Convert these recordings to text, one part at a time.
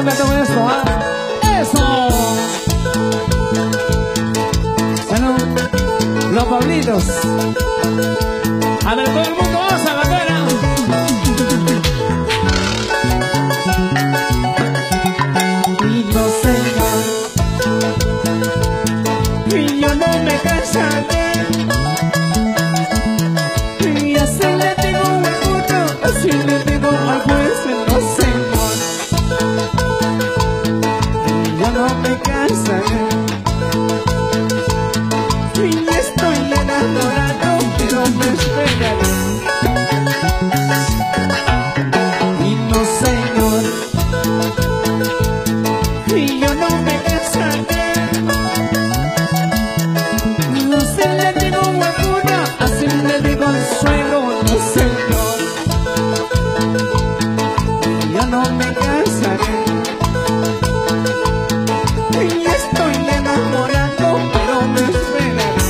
no cantamos esto, ¿ah? ¡Eso! Salud, los Pablitos. A ver, todo el mundo, vamos a la cara. Y no sé, y yo no me cansaré. Y así le digo al puto, así le digo al juez, no señor. Y yo no me cansaré. Y estoy enamorado, pero me esperaré. Y no señor, y yo no me cansaré. No se le digo huevona, así le digo al suelo, no señor. Y yo no me cansaré. Y estoy enamorado, pero me esperaré.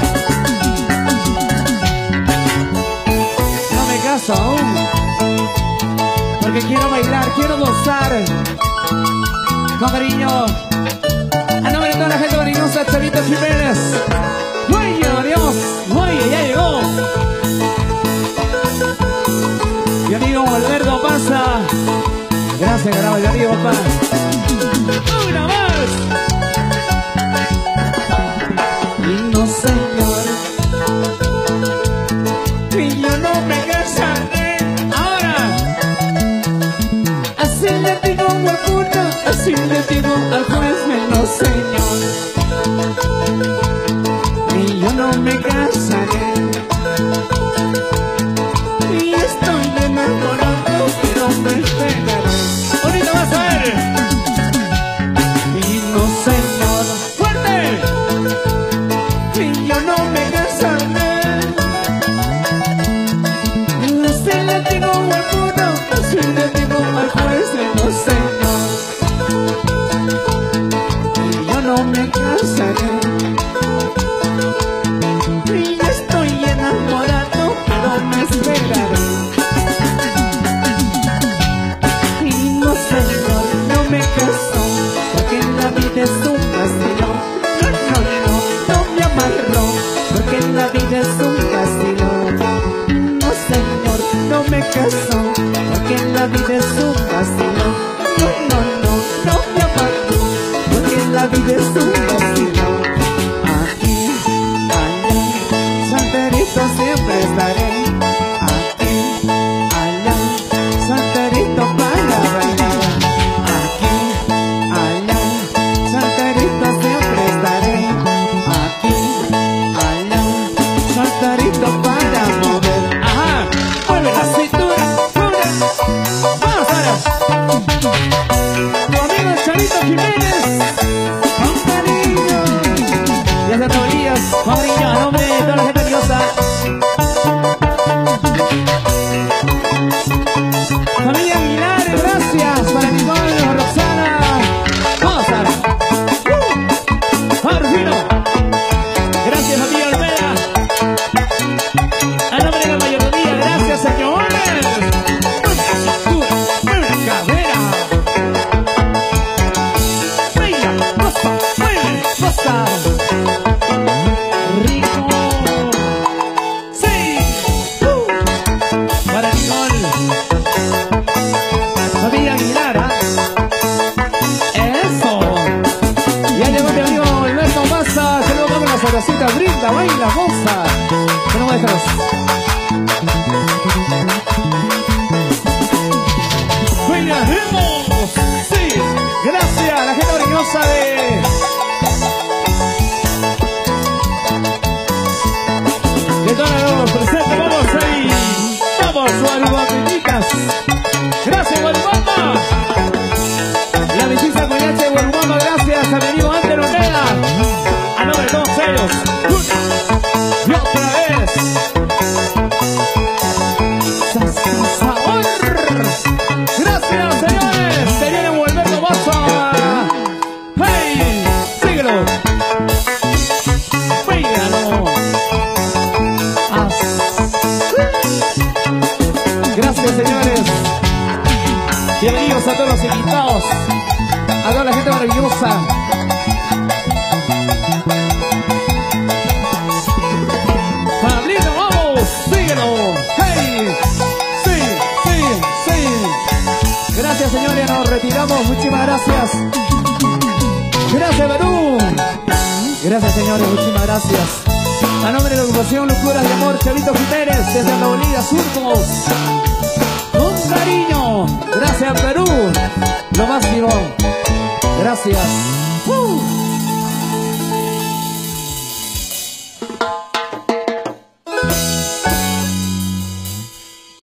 No me caso aún, porque quiero bailar, quiero gozar con cariño. A nombre de toda la gente cariñosa, Chavito Jiménez. ¡Muy Dios! ¡Muy! ¡Ya llegó! Mi amigo Alberto Pasa. Gracias, graba, mi amigo papá. ¡Una más! Y no señor, y yo no me cansaré. Ahora, así le digo hueputa, así le digo al juez, no señor. Y yo no me cansaré. Y estoy enamorado, pero me esperaré. Ahorita vas a ver. Y no señor, fuerte. Y yo no me cansaré. Así le digo hueputa, así le digo al juez, no señor. Y yo no me cansaré. Y estoy enamorado, pero me esperaré. Y no señor, no me caso, porque la vida es un vacilón. No, no, no, no me amarro, porque la vida es un vacilón. No señor, no me caso, porque la vida es un vacilón. No, no, no, no me amarro, porque la vida es un vacilón. Aquí, allá, solterito siempre estaré. Aquí, allá, solterito para bailar. Aquí, allá, solterito siempre estaré. Aquí, allá, solterito para mover. Ajá, mueve la cintura, dura. Vamos ahora. Tu amigo Chavito Jiménez, con cariño. Y hace Tobías, con cariño, a nombre de toda la gente curiosa. Familia Aguilar, gracias para Nicole, Roxana. Vamos a ver. Marfino. Gracias, familia Olvera. A nombre de la mayoría, gracias, señores. Mueve la cadera. Baila, goza, mueve, goza. Rico. Sí. Para Nicole. Familia Aguilar, ¿ah? Eso. Ya llegó mi amigo Alberto Maza. Que luego vamos a las sabrositas, brinda, baila, goza. Que no me dejas. ¡Bailaremos! Sí. Gracias a la gente cariñosa de... De todos los presentes. Vamos ahí. Vamos, guarubapiticas. Gracias, Guarubamba. La belleza con H de Guarubamba, gracias a mi amigo Ángel Ortega. A nombre de todos ellos. Y otra vez. Sabor. Gracias, señores. Se viene Alberto Maza. ¡Hey! Síguelo. Pégalo. a todos los invitados, a toda la gente maravillosa. Pablito, vamos, síguelo. Hey, sí, sí, sí. Gracias, señores, nos retiramos. Muchísimas gracias. Gracias, Perú. Gracias, señores, muchísimas gracias. A nombre de la agrupación Locuras de Amor, Chavito Pérez, desde la Bolivia Surcos. Con cariño. Gracias, Perú. Lo máximo. Gracias.